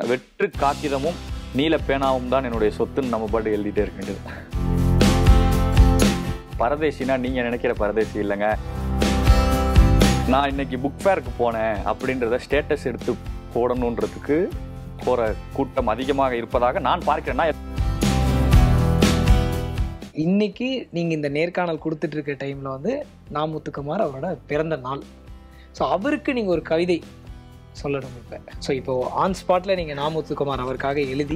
வெற்று காகிதமும் நீல பேனாவும் தான் என்னுடைய சொத்துன்னு நம்ம பாட்டு எழுதிட்டே இருக்க வேண்டியது. பரதேசினா நீங்கள் நினைக்கிற பரதேசி இல்லைங்க. நான் இன்னைக்கு புக் ஃபேருக்கு போனேன் அப்படின்றத ஸ்டேட்டஸ் எடுத்து போடணுன்றதுக்கு போகிற கூட்டம் அதிகமாக இருப்பதாக நான் பார்க்கிறேன்னா, இன்னைக்கு நீங்கள் இந்த நேர்காணல் கொடுத்துட்டு இருக்க டைமில் வந்து நா. முத்துக்குமார் அவரோட பிறந்த நாள். ஸோ அவருக்கு நீங்கள் ஒரு கவிதை சொல்லணும் இப்போ. ஸோ இப்போ ஆன் ஸ்பாட்டில் நீங்கள் நா. முத்துக்குமார் அவருக்காக எழுதி.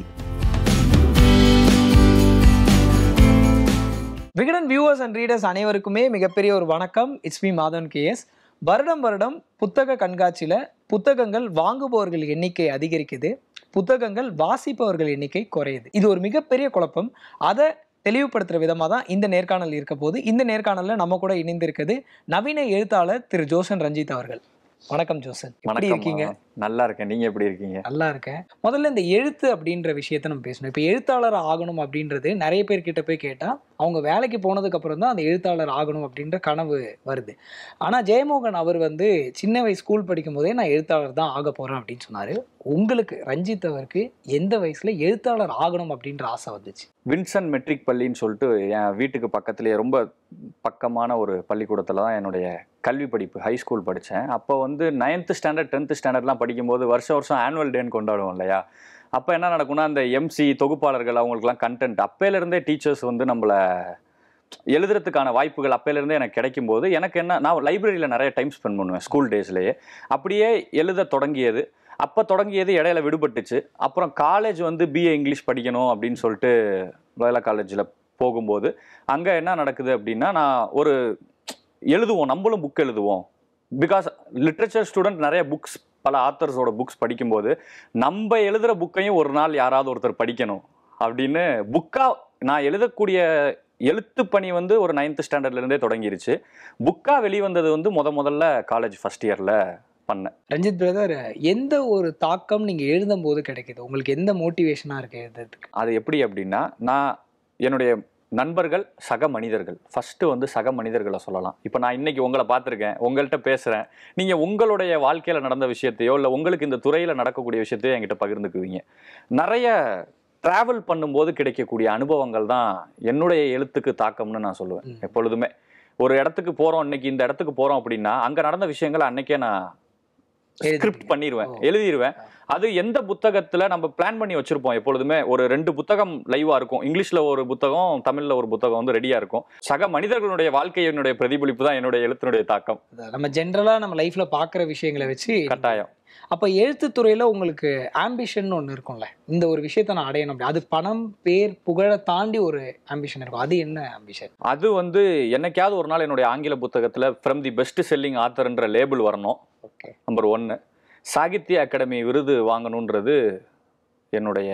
விகடன் வியூவர்ஸ் அண்ட் ரீடர்ஸ் அனைவருக்குமே மிகப்பெரிய ஒரு வணக்கம். It's me Madhavan KS. வருடம் புத்தக கண்காட்சியில் புத்தகங்கள் வாங்குபவர்கள் எண்ணிக்கை அதிகரிக்குது, புத்தகங்கள் வாசிப்பவர்கள் எண்ணிக்கை குறையுது. இது ஒரு மிகப்பெரிய குழப்பம். அதை தெளிவுபடுத்துகிற விதமாக தான் இந்த நேர்காணல் இருக்க போது. இந்த நேர்காணலில் நம்ம கூட இணைந்திருக்குது நவீன எழுத்தாளர் திரு ஜோசன் ரஞ்சித் அவர்கள். வணக்கம் ஜோசன், எப்படி இருக்கீங்க? நல்லா இருக்கேன், நீங்க எப்படி இருக்கீங்க? நல்லா இருக்கேன். முதல்ல இந்த எழுத்து அப்படின்ற விஷயத்த நம்ம பேசணும். இப்போ எழுத்தாளர் ஆகணும் அப்படின்றது நிறைய பேர்கிட்ட போய் கேட்டால் அவங்க வேலைக்கு போனதுக்கு அப்புறம் தான் அந்த எழுத்தாளர் ஆகணும் அப்படின்ற கனவு வருது. ஆனால் ஜெயமோகன் அவர் வந்து சின்ன வயசு ஸ்கூல் படிக்கும் போதே நான் எழுத்தாளர் தான் ஆக போகிறேன் அப்படின்னு சொன்னார். உங்களுக்கு ரஞ்சித் அவருக்கு எந்த வயசில் எழுத்தாளர் ஆகணும் அப்படின்ற ஆசை வந்துச்சு? வின்சன் மெட்ரிக் பள்ளின்னு சொல்லிட்டு என் வீட்டுக்கு பக்கத்துலேயே ரொம்ப பக்கமான ஒரு பள்ளிக்கூடத்தில் தான் என்னுடைய கல்வி படிப்பு ஹை ஸ்கூல் படித்தேன். அப்போ வந்து 9th ஸ்டாண்டர்ட் 10th ஸ்டாண்டர்ட்லாம் படிக்கும்போது வருஷம் ஆனுவல் டேன்னு கொண்டாடுவோம் இல்லையா? அப்போ என்ன நடக்கும்னா, அந்த எம்சி தொகுப்பாளர்கள் அவங்களுக்குலாம் கண்டென்ட் அப்போலேருந்தே டீச்சர்ஸ் வந்து நம்மளை எழுதுறதுக்கான வாய்ப்புகள் அப்போலேருந்தே எனக்கு கிடைக்கும்போது எனக்கு என்ன, நான் லைப்ரரியில் நிறைய டைம் ஸ்பெண்ட் பண்ணுவேன் ஸ்கூல் டேஸ்லேயே. அப்படியே எழுத தொடங்கியது. அப்போ தொடங்கியது இடையில விடுபட்டுச்சு. அப்புறம் காலேஜ் வந்து பிஏ இங்கிலீஷ் படிக்கணும் அப்படின்னு சொல்லிட்டு லோயலா காலேஜில் போகும்போது அங்கே என்ன நடக்குது அப்படின்னா, நான் ஒரு எழுதுவோம், நம்மளும் புக் எழுதுவோம். பிகாஸ் லிட்ரேச்சர் ஸ்டூடெண்ட் நிறைய புக்ஸ், பல ஆத்தர்ஸோட புக்ஸ் படிக்கும்போது நம்ம எழுதுகிற புக்கையும் ஒரு நாள் யாராவது ஒருத்தர் படிக்கணும் அப்படின்னு புக்காக நான் எழுதக்கூடிய எழுத்து பணி வந்து ஒரு 9th ஸ்டாண்டர்ட்லேருந்தே தொடங்கிருச்சு. புக்காக வெளிவந்தது வந்து முதல்ல காலேஜ் ஃபர்ஸ்ட் இயரில் பண்ணேன். ரஞ்சித் பிரதர், எந்த ஒரு தாக்கம் நீங்கள் எழுதும் போது கிடைக்குது? உங்களுக்கு எந்த மோட்டிவேஷனாக இருக்கு எழுதுறதுக்கு? அது எப்படி அப்படின்னா, நான் என்னுடைய நண்பர்கள், சக மனிதர்கள், ஃபஸ்ட்டு வந்து சக மனிதர்களை சொல்லலாம். இப்போ நான் இன்னைக்கு உங்களை பார்த்துருக்கேன், உங்கள்கிட்ட பேசுகிறேன். நீங்கள் உங்களுடைய வாழ்க்கையில் நடந்த விஷயத்தையோ இல்லை உங்களுக்கு இந்த துறையில் நடக்கக்கூடிய விஷயத்தையோ என்கிட்ட பகிர்ந்துக்குவீங்க. நிறைய ட்ராவல் பண்ணும்போது கிடைக்கக்கூடிய அனுபவங்கள் தான் என்னுடைய எழுத்துக்கு தாக்கம்னு நான் சொல்லுவேன். எப்பொழுதுமே ஒரு இடத்துக்கு போகிறோம், இன்னைக்கு இந்த இடத்துக்கு போகிறோம் அப்படின்னா அங்கே நடந்த விஷயங்களை அன்னைக்கே நான் ஸ்கிரிப்ட் பண்ணிடுவேன், எழுதிடுவேன். அது எந்த புத்தகத்தில் நம்ம பிளான் பண்ணி வச்சுருப்போம். எப்பொழுதுமே ஒரு 2 புத்தகம் லைவாக இருக்கும். இங்கிலீஷில் ஒரு புத்தகம், தமிழில் ஒரு புத்தகம் வந்து ரெடியாக இருக்கும். சக மனிதர்களுடைய வாழ்க்கையினுடைய பிரதிபலிப்பு தான் என்னுடைய எழுத்தினுடைய தாக்கம். நம்ம ஜென்ரலாக நம்ம லைஃப்பில் பார்க்குற விஷயங்களை வச்சு கட்டாயம். அப்போ எழுத்துத்துறையில் உங்களுக்கு ஆம்பிஷன் ஒன்று இருக்கும்ல, இந்த ஒரு விஷயத்த நான் அடையணும் அப்படி, அது பணம் பேர் புகழை தாண்டி ஒரு ஆம்பிஷன் இருக்கும். அது என்ன ஆம்பிஷன்? அது வந்து என்னைக்காவது ஒரு நாள் என்னுடைய ஆங்கில புத்தகத்தில் ஃப்ரம் தி பெஸ்ட் செல்லிங் ஆத்தர்ன்ற லேபிள் வரணும். ஓகே. நம்பர் 1. சாகித்ய அகாடமி விருது வாங்கணுன்றது என்னுடைய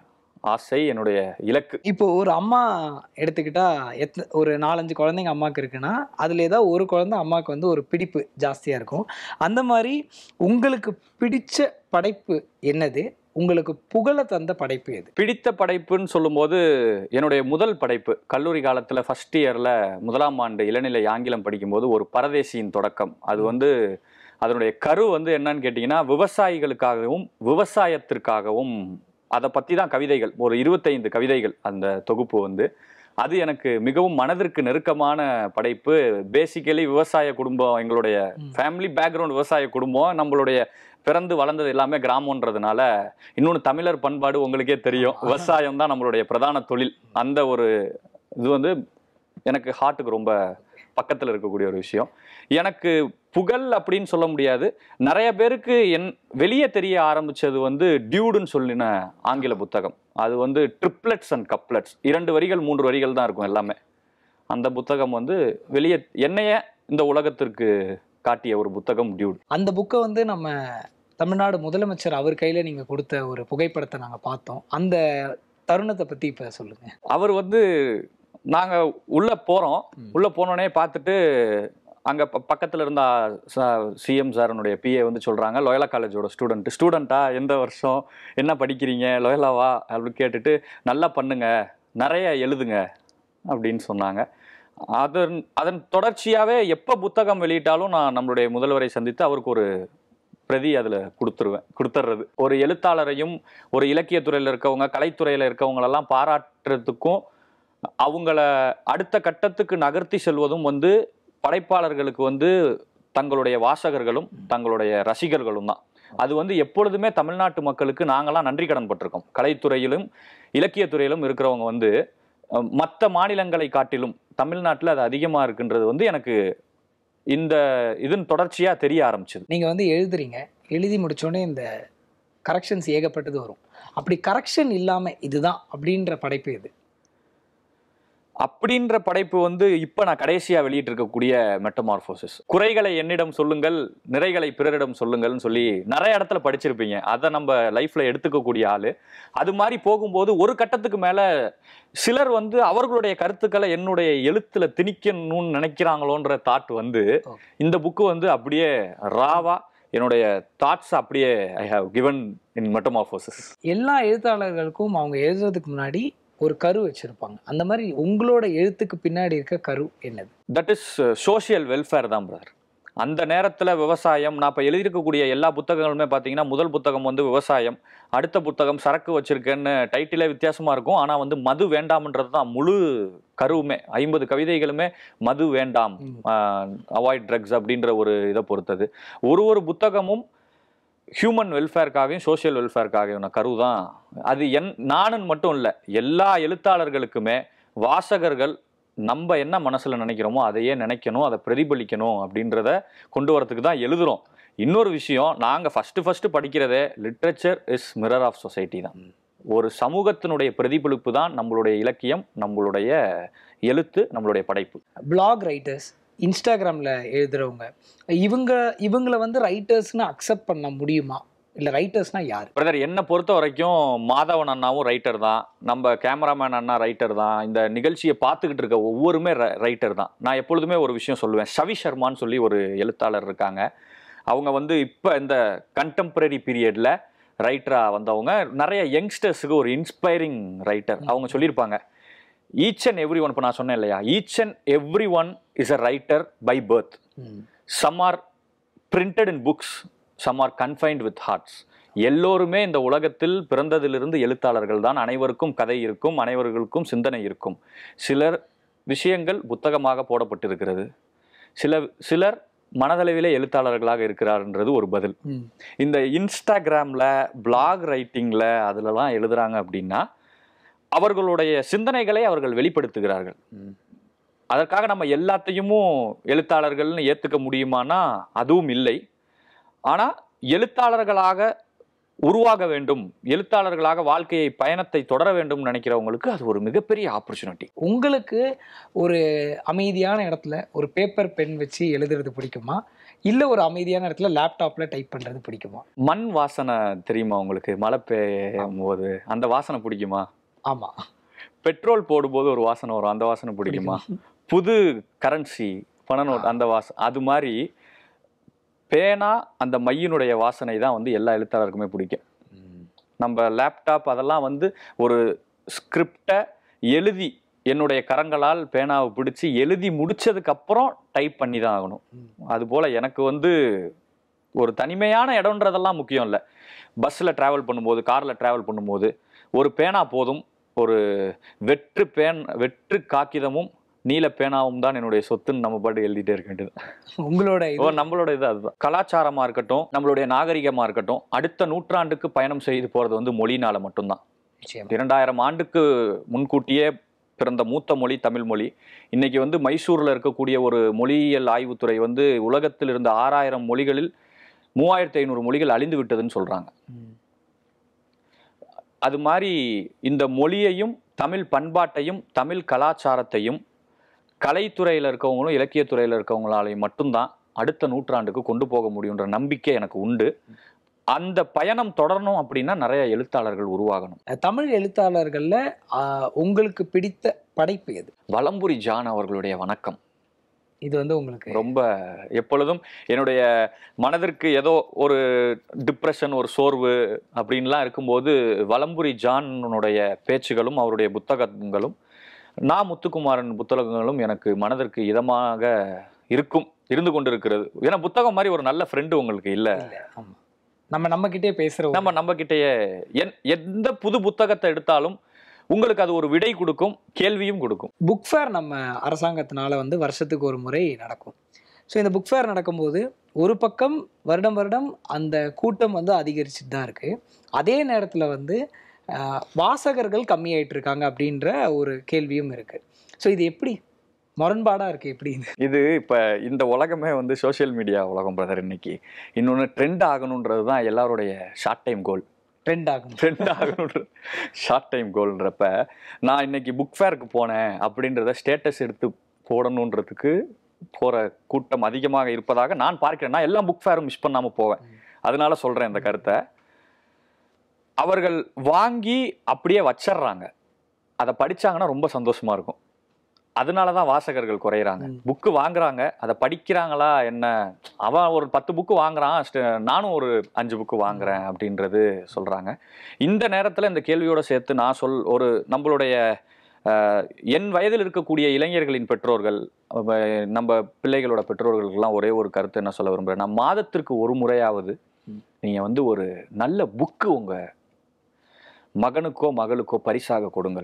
ஆசை, என்னுடைய இலக்கு. இப்போ ஒரு அம்மா எடுத்துக்கிட்டா ஒரு 4-5 குழந்தைங்க அம்மாவுக்கு இருக்குன்னா அதில் ஏதாவது ஒரு குழந்தை அம்மாவுக்கு வந்து ஒரு பிடிப்பு ஜாஸ்தியாக இருக்கும். அந்த மாதிரி உங்களுக்கு பிடிச்ச படைப்பு என்னது? உங்களுக்கு புகழை தந்த படைப்பு எது? பிடித்த படைப்புன்னு சொல்லும்போது என்னுடைய முதல் படைப்பு கல்லூரி காலத்தில் ஃபர்ஸ்ட் இயரில் 1ஆம் ஆண்டு இளநிலை ஆங்கிலம் படிக்கும்போது ஒரு பரதேசியின் தொடக்கம். அது வந்து அதனுடைய கரு வந்து என்னன்னு கேட்டிங்கன்னா, விவசாயிகளுக்காகவும் விவசாயத்திற்காகவும் அதை பற்றி தான் கவிதைகள், ஒரு 25 கவிதைகள் அந்த தொகுப்பு வந்து. அது எனக்கு மிகவும் மனதிற்கு நெருக்கமான படைப்பு. பேசிக்கலி விவசாய குடும்பம், எங்களுடைய ஃபேமிலி பேக்ரவுண்ட் விவசாய குடும்பம். நம்மளுடைய பிறந்து வளர்ந்தது எல்லாமே கிராமன்றதுனால, இன்னொன்று தமிழர் பண்பாடு உங்களுக்கே தெரியும், விவசாயம் தான் நம்மளுடைய பிரதான தொழில். அந்த ஒரு இது வந்து எனக்கு ஹார்ட்டுக்கு ரொம்ப பக்கத்தில் இருக்கக்கூடிய ஒரு விஷயம். எனக்கு புகழ் அப்படின்னு சொல்ல முடியாது. நிறைய பேருக்கு வெளியே தெரிய ஆரம்பிச்சது வந்து டியூடுன்னு சொல்லின ஆங்கில புத்தகம். அது வந்து ட்ரிப்ளெட்ஸ் அண்ட் கப்லெட்ஸ், 2 வரிகள் 3 வரிகள் தான் இருக்கும் எல்லாமே. அந்த புத்தகம் வந்து வெளியே என்னைய இந்த உலகத்திற்கு காட்டிய ஒரு புத்தகம் டியூட். அந்த புக்கை வந்து நம்ம தமிழ்நாடு முதலமைச்சர் அவர் கையில் நீங்கள் கொடுத்த ஒரு புகைப்படத்தை நாங்கள் பார்த்தோம். அந்த தருணத்தை பற்றி இப்போ சொல்லுங்கள். அவர் வந்து நாங்கள் உள்ளே போகிறோம், உள்ளே போனோடனே பார்த்துட்டு அங்கே பக்கத்தில் இருந்த சிஎம் சாரனுடைய பிஏ வந்து சொல்கிறாங்க, லோயலா காலேஜோட ஸ்டூடெண்ட்டா, எந்த வருஷம், என்ன படிக்கிறீங்க, லோயலாவா அப்படின்னு கேட்டுட்டு, நல்லா பண்ணுங்க, நிறைய எழுதுங்க அப்படின்னு சொன்னாங்க. அதன் தொடர்ச்சியாகவே எப்போ புத்தகம் வெளியிட்டாலும் நான் நம்மளுடைய முதல்வரை சந்தித்து அவருக்கு ஒரு பிரதி அதில் கொடுத்துட்றது. ஒரு எழுத்தாளரையும் ஒரு இலக்கியத்துறையில் இருக்கவங்க, கலைத்துறையில் இருக்கவங்களெல்லாம் பாராட்டுறதுக்கும் அவங்கள அடுத்த கட்டத்துக்கு நகர்த்தி செல்வதும் வந்து படைப்பாளர்களுக்கு வந்து தங்களுடைய வாசகர்களும் தங்களுடைய ரசிகர்களும் தான். அது வந்து எப்பொழுதுமே தமிழ்நாட்டு மக்களுக்கு நாங்களாம் நன்றி கடன் பட்டிருக்கோம். கலைத்துறையிலும் இலக்கியத்துறையிலும் இருக்கிறவங்க வந்து மற்ற மாநிலங்களை காட்டிலும் தமிழ்நாட்டில் அது அதிகமாக இருக்குன்றது வந்து எனக்கு இந்த இதன் தொடர்ச்சியா தெரிய ஆரம்பிச்சது. நீங்க வந்து எழுதுறீங்க, எழுதி முடிச்சோடனே இந்த கரெக்ஷன்ஸ் ஏகப்பட்டது வரும். அப்படி கரெக்ஷன் இல்லாம இதுதான் அப்படின்ற படைப்பு இது? அப்படின்ற படைப்பு வந்து இப்ப நான் கடைசியா வெளியிட்டு இருக்கக்கூடிய மெட்டமார்போசிஸ். குறைகளை என்னிடம் சொல்லுங்கள், நிறைகளை பிறரிடம் சொல்லுங்கள்னு சொல்லி நிறைய இடத்துல படிச்சிருப்பீங்க. அதை நம்ம லைஃப்ல எடுத்துக்கக்கூடிய ஆளு. அது மாதிரி போகும்போது ஒரு கட்டத்துக்கு மேல சிலர் வந்து அவர்களுடைய கருத்துக்களை என்னுடைய எழுத்துல திணிக்கணும்னு நினைக்கிறாங்களோன்ற தாட் வந்து இந்த புக்கு வந்து அப்படியே ராவா என்னுடைய தாட்ஸ் அப்படியே ஐ ஹவ் கிவன் இன் மெட்டமார்போசிஸ். எல்லா எழுத்தாளர்களுக்கும் அவங்க எழுதுறதுக்கு முன்னாடி ஒரு கரு வச்சிருப்பாங்க. அந்த மாதிரி உங்களோட எழுத்துக்கு பின்னாடி இருக்க கரு என்னது? தட் இஸ் சோஷியல் வெல்ஃபேர் தான் பிரதர். அந்த நேரத்தில் விவசாயம், நான் இப்போ எழுதியிருக்கக்கூடிய எல்லா புத்தகங்களுமே பார்த்தீங்கன்னா முதல் புத்தகம் வந்து விவசாயம், அடுத்த புத்தகம் சரக்கு வச்சிருக்கேன்னு டைட்டிலே வித்தியாசமாக இருக்கும். ஆனால் வந்து மது வேண்டாம்ன்றது தான் முழு கருவுமே. 50 கவிதைகளுமே மது வேண்டாம், அவாய்ட் ட்ரக்ஸ் அப்படின்ற ஒரு இதை பொறுத்தது. ஒரு புத்தகமும் ஹியூமன் வெல்ஃபேருக்காகவும் சோஷியல் வெல்ஃபேருக்காகவும் கரு தான். அது நானுன்னு மட்டும் இல்லை, எல்லா எழுத்தாளர்களுக்குமே வாசகர்கள் நம்ம என்ன மனசில் நினைக்கிறோமோ அதையே நினைக்கணும், அதை பிரதிபலிக்கணும் அப்படின்றத கொண்டு வரத்துக்கு தான் எழுதுகிறோம். இன்னொரு விஷயம், நாங்கள் ஃபஸ்ட்டு படிக்கிறதே literature is mirror of society தான். ஒரு சமூகத்தினுடைய பிரதிபலிப்பு தான் நம்மளுடைய இலக்கியம், நம்மளுடைய எழுத்து, நம்மளுடைய படைப்பு. பிளாக் ரைட்டர்ஸ், இன்ஸ்டாகிராமில் எழுதுறவங்க, இவங்களை வந்து ரைட்டர்ஸ்னு அக்செப்ட் பண்ண முடியுமா? இல்லை ரைட்டர்ஸ்னா யார்? பிரதர், என்னை பொறுத்த வரைக்கும் மாதவன் அண்ணாவும் ரைட்டர் தான், நம்ம கேமராமேன் அண்ணா ரைட்டர் தான், இந்த நிகழ்ச்சியை பார்த்துக்கிட்டு இருக்க ஒவ்வொருமே ரைட்டர் தான். நான் எப்பொழுதுமே ஒரு விஷயம் சொல்லுவேன். ஷவி சர்மான்னு சொல்லி ஒரு எழுத்தாளர் இருக்காங்க. அவங்க வந்து இப்போ இந்த கண்டெம்பரரி பீரியடில் ரைட்டராக வந்தவங்க. நிறைய யங்ஸ்டர்ஸுக்கு ஒரு இன்ஸ்பைரிங் ரைட்டர். அவங்க சொல்லியிருப்பாங்க, ஈச் அண்ட் எவ்ரி ஒன், இப்போ நான் சொன்னேன் இல்லையா, each and every one is a writer by birth. Some are printed in books, some are confined with hearts. எல்லோருமே இந்த உலகத்தில் பிறந்ததிலிருந்து எழுத்தாளர்கள் தான். அனைவருக்கும் கதை இருக்கும், அனைவர்களுக்கும் சிந்தனை இருக்கும். சிலர் விஷயங்கள் புத்தகமாக போடப்பட்டிருக்கிறது, சிலர் மனதளவிலே எழுத்தாளர்களாக இருக்கிறார்ன்றது ஒரு பதில். இந்த இன்ஸ்டாகிராமில் பிளாக் ரைட்டிங்கில் அதிலலாம் எழுதுகிறாங்க அப்படின்னா அவர்களுடைய சிந்தனைகளை அவர்கள் வெளிப்படுத்துகிறார்கள். அதற்காக நம்ம எல்லாத்தையும் எழுத்தாளர்கள்னு ஏற்றுக்க முடியுமானா அதுவும் இல்லை. ஆனால் எழுத்தாளர்களாக உருவாக வேண்டும், எழுத்தாளர்களாக வாழ்க்கையை பயணத்தை தொடர வேண்டும் நினைக்கிறவங்களுக்கு அது ஒரு மிகப்பெரிய ஆப்பர்ச்சுனிட்டி. உங்களுக்கு ஒரு அமைதியான இடத்துல ஒரு பேப்பர் பென் வச்சு எழுதுறது பிடிக்குமா, இல்லை ஒரு அமைதியான இடத்துல லேப்டாப்பில் டைப் பண்ணுறது பிடிக்குமா? மண் வாசனை தெரியுமா உங்களுக்கு? மழை பெய்யும் போது அந்த வாசனை பிடிக்குமா? ஆமாம். பெட்ரோல் போடும்போது ஒரு வாசனை வரும், அந்த வாசனை பிடிக்குமா? புது கரன்சி, பண நோட், அந்த வாசனை. அது மாதிரி பேனா, அந்த மையினுடைய வாசனை தான் வந்து எல்லா எழுத்தாளருக்குமே பிடிக்கும். நம்ம லேப்டாப் அதெல்லாம் வந்து ஒரு ஸ்கிரிப்டை எழுதி என்னுடைய கரங்களால் பேனாவை பிடிச்சி எழுதி முடிச்சதுக்கப்புறம் டைப் பண்ணி தான் ஆகணும். அதுபோல் எனக்கு வந்து ஒரு தனிமையான இடம்ன்றதெல்லாம் முக்கியம் இல்லை. பஸ்ஸில் ட்ராவல் பண்ணும்போது, காரில் ட்ராவல் பண்ணும்போது ஒரு பேனா போதும். ஒரு வெற்று காகிதமும் நீல பேனாவும் தான் என்னுடைய சொத்துன்னு நம்ம பாட்டு எழுதிட்டே இருக்க வேண்டியது. நம்மளோட இது அதுதான். கலாச்சாரமாக இருக்கட்டும், நம்மளுடைய நாகரிகமாக இருக்கட்டும், அடுத்த நூற்றாண்டுக்கு பயணம் செய்து போகிறது வந்து மொழினால மட்டும்தான். 2000 ஆண்டுக்கு முன்கூட்டியே பிறந்த மூத்த மொழி தமிழ் மொழி. இன்னைக்கு வந்து மைசூரில் இருக்கக்கூடிய ஒரு மொழியியல் ஆய்வுத்துறை வந்து உலகத்தில் இருந்த 6000 மொழிகளில் 3500 மொழிகள் அழிந்து விட்டதுன்னு சொல்கிறாங்க. அது மாதிரி இந்த மொழியையும் தமிழ் பண்பாட்டையும் தமிழ் கலாச்சாரத்தையும் கலைத்துறையில் இருக்கவங்களும் இலக்கியத்துறையில் இருக்கவங்களாலையும் மட்டும்தான் அடுத்த நூற்றாண்டுக்கு கொண்டு போக முடியுன்ற நம்பிக்கை எனக்கு உண்டு. அந்த பயணம் தொடரணும் அப்படின்னா நிறைய எழுத்தாளர்கள் உருவாகணும். தமிழ் எழுத்தாளர்கள்ல உங்களுக்கு பிடித்த படைப்பு எது? வலம்புரி ஜான் அவர்களுடைய வணக்கம். இது வந்து உங்களுக்கு ரொம்ப எப்பொழுதும் என்னுடைய மனதிற்கு ஏதோ ஒரு டிப்ரெஷன், ஒரு சோர்வு அப்படின்லாம் இருக்கும்போது வலம்புரி ஜானுடைய பேச்சுகளும் அவருடைய புத்தகங்களும் முத்துக்குமாரன் புத்தகங்களும் எனக்கு மனதிற்கு இதமாக இருந்து கொண்டிருக்கிறது. ஏன்னா புத்தகம் மாதிரி ஒரு நல்ல ஃப்ரெண்டு உங்களுக்கு இல்லை. நம்ம கிட்டே பேசுறோம். நம்ம கிட்டேயே எந்த புது புத்தகத்தை எடுத்தாலும் உங்களுக்கு அது ஒரு விடை கொடுக்கும், கேள்வியும் கொடுக்கும். புக் ஃபேர் நம்ம அரசாங்கத்தினால வந்து வருஷத்துக்கு ஒரு முறை நடக்கும். ஸோ இந்த புக் ஃபேர் நடக்கும்போது ஒரு பக்கம் வருடம் வருடம் அந்த கூட்டம் வந்து அதிகரிச்சுட்டு தான் இருக்குது. அதே நேரத்தில் வந்து வாசகர்கள் கம்மியாயிட்டு இருக்காங்க அப்படின்ற ஒரு கேள்வியும் இருக்குது. ஸோ இது எப்படி முரண்பாடாக இருக்குது? எப்படி இது இப்போ இந்த உலகமே வந்து சோஷியல் மீடியா உலகம் பிரதர். இன்னைக்கு இன்னொன்று ட்ரெண்ட் ஆகணுன்றது தான் எல்லாருடைய ஷார்ட் டைம் கோல். ட்ரெண்ட் ஆகணுன்ற ஷார்ட் டைம் கோல்ன்றப்ப நான் இன்னைக்கு புக் ஃபேருக்கு போனேன் அப்படின்றத ஸ்டேட்டஸ் எடுத்து போடணுன்றதுக்கு போகிற கூட்டம் அதிகமாக இருப்பதாக நான் பார்க்கிறேன். நான் எல்லாம் புக் ஃபேரும் மிஸ் பண்ணாமல் போவேன். அதனால சொல்கிறேன் இந்த கருத்தை. அவர்கள் வாங்கி அப்படியே வச்சிடுறாங்க. அதை படித்தாங்கன்னா ரொம்ப சந்தோஷமாக இருக்கும். அதனால தான் வாசகர்கள் குறையிறாங்க. புக்கு வாங்குறாங்க, அதை படிக்கிறாங்களா என்ன? அவன் ஒரு 10 புக்கு வாங்குறான், நானும் ஒரு 5 புக்கு வாங்குறேன் அப்படின்றது சொல்கிறாங்க. இந்த நேரத்தில் இந்த கேள்வியோடு சேர்த்து நான் நம்மளுடைய என் வயதில் இருக்கக்கூடிய இளைஞர்களின் பெற்றோர்கள், நம்ம பிள்ளைகளோட பெற்றோர்களுக்கெல்லாம் ஒரே ஒரு கருத்து என்ன சொல்ல விரும்புகிறேன், நான் மாதத்திற்கு ஒரு முறையாவது நீங்கள் வந்து ஒரு நல்ல புக்கு உங்கள் மகனுக்கோ மகளுக்கோ பரிசாக கொடுங்கள்.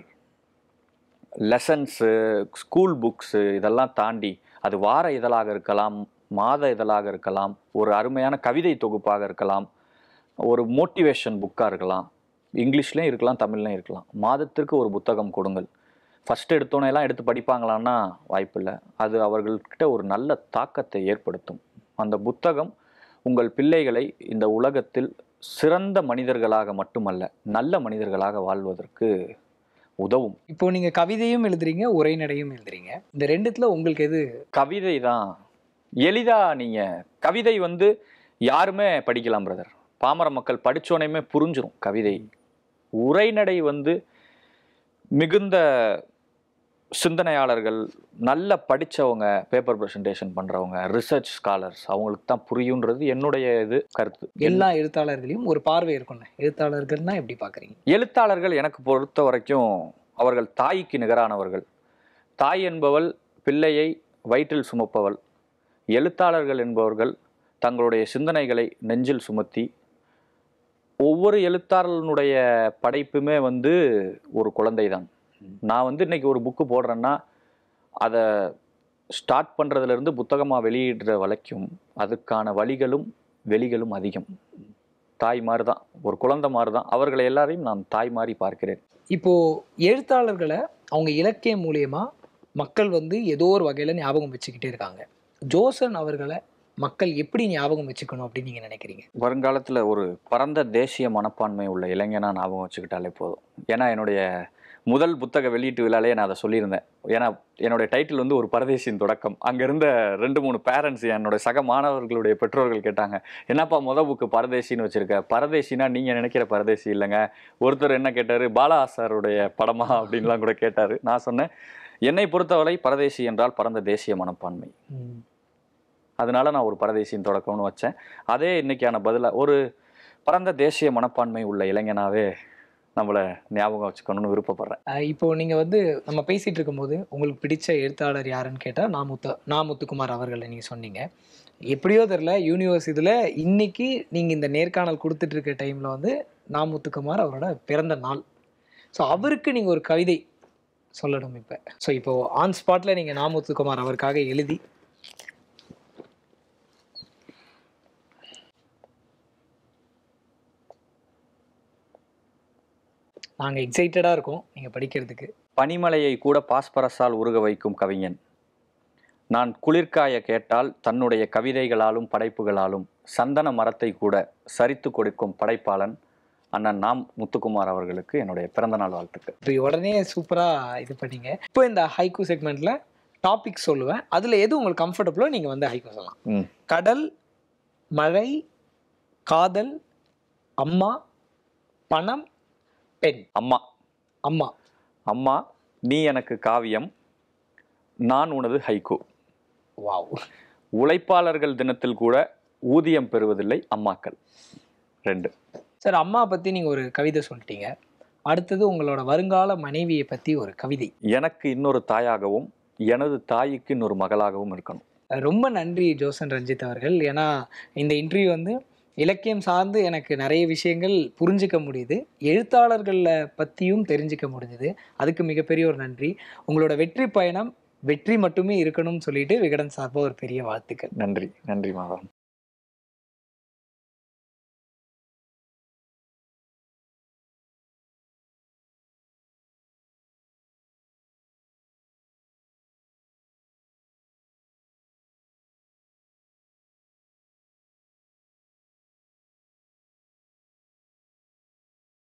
லெசன்ஸு, ஸ்கூல் புக்ஸு இதெல்லாம் தாண்டி அது வார இதழாக இருக்கலாம், மாத இதழாக இருக்கலாம், ஒரு அருமையான கவிதை தொகுப்பாக இருக்கலாம், ஒரு மோட்டிவேஷன் புக்காக இருக்கலாம், இங்கிலீஷ்லேயும் இருக்கலாம், தமிழ்லையும் இருக்கலாம். மாதத்திற்கு ஒரு புத்தகம் கொடுங்கள். ஃபஸ்ட் எடுத்தோன்னெல்லாம் எடுத்து படிப்பாங்களான்னா வாய்ப்பில்லை. அது அவர்கள்கிட்ட ஒரு நல்ல தாக்கத்தை ஏற்படுத்தும். அந்த புத்தகம் உங்கள் பிள்ளைகளை இந்த உலகத்தில் சிறந்த மனிதர்களாக மட்டுமல்ல, நல்ல மனிதர்களாக வாழ்வதற்கு உதவும். இப்போ நீங்க கவிதையும் எழுதுறீங்க, உரைநடையும் எழுதுறீங்க. இந்த ரெண்டுத்துல உங்களுக்கு எது? கவிதை தான் எளிதா. நீங்க கவிதை வந்து யாருமே படிக்கலாம் பிரதர். பாமர மக்கள் படிச்சோனையுமே புரிஞ்சிடும் கவிதை. உரைநடை வந்து மிகுந்த சிந்தனையாளர்கள், நல்ல படித்தவங்க, பேப்பர் ப்ரெசன்டேஷன் பண்ணுறவங்க, ரிசர்ச் ஸ்காலர்ஸ், அவங்களுக்கு தான் புரியுன்றது என்னுடைய கருத்து. எல்லா எழுத்தாளர்களையும் ஒரு பார்வை இருக்கும்ல. எழுத்தாளர்கள்னா எப்படி பார்க்குறீங்க? எழுத்தாளர்கள் எனக்கு பொறுத்த வரைக்கும் அவர்கள் தாய்க்கு நிகரானவர்கள். தாய் என்பவள் பிள்ளையை வயிற்றில் சுமப்பவள். எழுத்தாளர்கள் என்பவர்கள் தங்களுடைய சிந்தனைகளை நெஞ்சில் சுமத்தி, ஒவ்வொரு எழுத்தாளனுடைய படைப்புமே வந்து ஒரு குழந்தை தான். நான் வந்து இன்னைக்கு ஒரு புக்கு போடுறேன்னா அதை ஸ்டார்ட் பண்ணுறதுலேருந்து புத்தகமாக வெளியிடுற வரைக்கும் அதுக்கான வழிகளும் வெளிகளும் அதிகம். தாய் மாதிரி தான், ஒரு குழந்தை மாதிரி தான். அவர்களை எல்லாரையும் நான் தாய் மாதிரி பார்க்கிறேன். இப்போது எழுத்தாளர்களை அவங்க இலக்கியம் மூலியமா மக்கள் வந்து ஏதோ ஒரு வகையில் ஞாபகம் வச்சுக்கிட்டே இருக்காங்க. ஜோசன் அவர்களை மக்கள் எப்படி ஞாபகம் வச்சுக்கணும் அப்படின்னு நீங்கள் நினைக்கிறீங்க? வருங்காலத்தில் ஒரு பரந்த தேசிய மனப்பான்மை உள்ள இளைஞனா ஞாபகம் வச்சுக்கிட்டாலே போதும். ஏன்னா என்னுடைய முதல் புத்தக வெளியீட்டு விழாலே நான் அதை சொல்லியிருந்தேன். ஏன்னா என்னுடைய டைட்டில் வந்து ஒரு பரதேசியின் தொடக்கம். அங்கே இருந்த 2-3 பேரண்ட்ஸ், என்னோட சக மாணவர்களுடைய பெற்றோர்கள் கேட்டாங்க, என்னப்பா புக்கு பரதேசின்னு வச்சுருக்க? பரதேசினா நீங்கள் நினைக்கிற பரதேசி இல்லைங்க. ஒருத்தர் என்ன கேட்டார், பாலா சாருடைய படமா அப்படின்லாம் கூட கேட்டார். நான் சொன்னேன், என்னை பொறுத்தவரை பரதேசி என்றால் பரந்த தேசிய மனப்பான்மை. அதனால நான் ஒரு பரதேசியின் தொடக்கம்னு வச்சேன். அதே இன்னைக்கான பதிலாக ஒரு பரந்த தேசிய மனப்பான்மை உள்ள இளைஞனாவே நம்மளை ஞாபகம் வச்சுக்கணும்னு விருப்பப்படுறேன். இப்போ நீங்கள் வந்து நம்ம பேசிகிட்டு இருக்கும்போது உங்களுக்கு பிடிச்ச எழுத்தாளர் யாருன்னு கேட்டால் நா. முத்துக்குமார் அவர்களை நீங்கள் சொன்னீங்க. எப்படியோ தெரில, யூனிவர்ஸ் இதில் இன்னைக்கு நீங்கள் இந்த நேர்காணல் கொடுத்துட்டு இருக்க டைமில் வந்து நா. முத்துக்குமார் அவரோட பிறந்த நாள். ஸோ அவருக்கு நீங்கள் ஒரு கவிதை சொல்லணும் இப்போ. ஸோ இப்போது ஆன் ஸ்பாட்டில் நீங்கள் நா. முத்துக்குமார் அவருக்காக எழுதி நாங்கள் எக்ஸைட்டடாக இருக்கோம் நீங்கள் படிக்கிறதுக்கு. பனிமலையை கூட பாஸ்பரஸால் உருக வைக்கும் கவிஞன். நான் குளிர்காய கேட்டால் தன்னுடைய கவிதைகளாலும் படைப்புகளாலும் சந்தன மரத்தை கூட சரித்து கொடுக்கும் படைப்பாளன் அண்ணன் நா. முத்துக்குமார் அவர்களுக்கு என்னுடைய பிறந்தநாள் வாழ்த்துக்கள். இப்போ உடனே சூப்பராக இது பண்ணீங்க. இப்போ இந்த ஹைக்கூ செக்மெண்ட்டில் டாபிக் சொல்லுவேன், அதில் எது உங்களுக்கு கம்ஃபர்டபுளோ நீங்கள் வந்து ஹைக்கூ சொல்லலாம். கடல், மழை, காதல், அம்மா, பணம், பெண். அம்மா. அம்மா. அம்மா, நீ எனக்கு காவியம், நான் உனது ஹைக்கூ. வாவ். உழைப்பாளர்கள் தினத்தில் கூட ஊதியம் பெறுவதில்லை அம்மாக்கள். 2. சார், அம்மா பற்றி நீங்கள் ஒரு கவிதை சொல்லிட்டீங்க. அடுத்தது உங்களோட வருங்கால மனைவியை பற்றி ஒரு கவிதை. எனக்கு இன்னொரு தாயாகவும் எனது தாய்க்கு இன்னொரு மகளாகவும் இருக்கணும். ரொம்ப நன்றி ஜோசன் ரஞ்சித் அவர்கள். ஏன்னா இந்த இன்டர்வியூ வந்து இலக்கியம் சார்ந்து எனக்கு நிறைய விஷயங்கள் புரிஞ்சிக்க முடியுது, எழுத்தாளர்களை பற்றியும் தெரிஞ்சிக்க முடிஞ்சுது. அதுக்கு மிகப்பெரிய ஒரு நன்றி. உங்களோட வெற்றி பயணம் வெற்றி மட்டுமே இருக்கணும்னு சொல்லிட்டு விகடன் சார்பாக ஒரு பெரிய வாழ்த்துக்கள். நன்றி. நன்றி மாதவன்.